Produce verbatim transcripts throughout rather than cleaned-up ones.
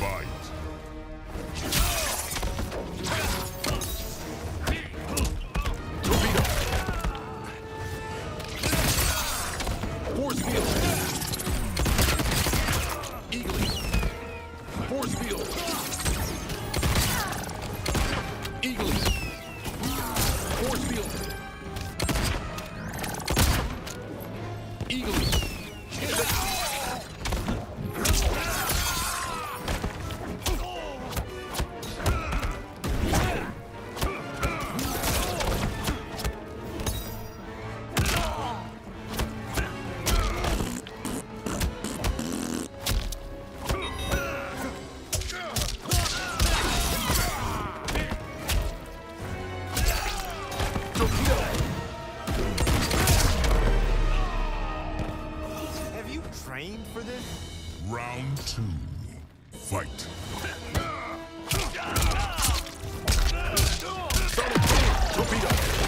Fight. Torpedo. Force field. Eagly. Force field. Eagly. Force field. Eagly. Have you trained for this? Round two. Fight. Torpedo.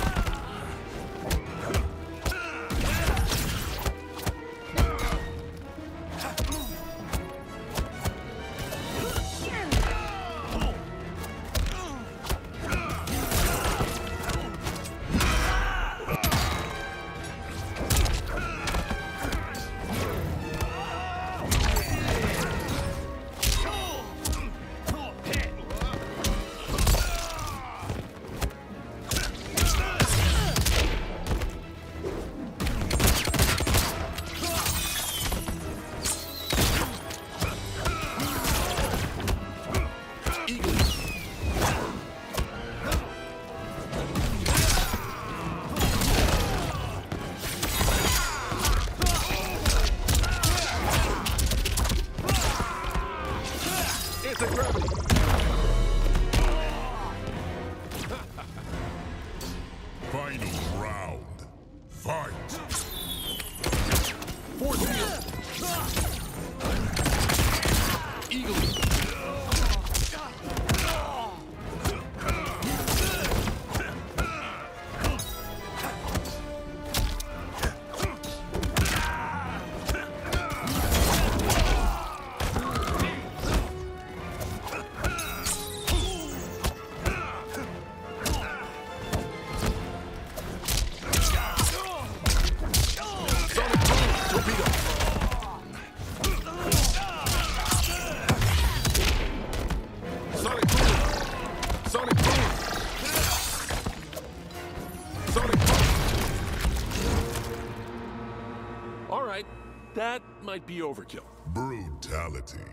Anti-gravity. Final round. Fight. Force field. Eagly. Sonic boom! Sonic boom! Sonic boom! All right, that might be overkill. Brutality.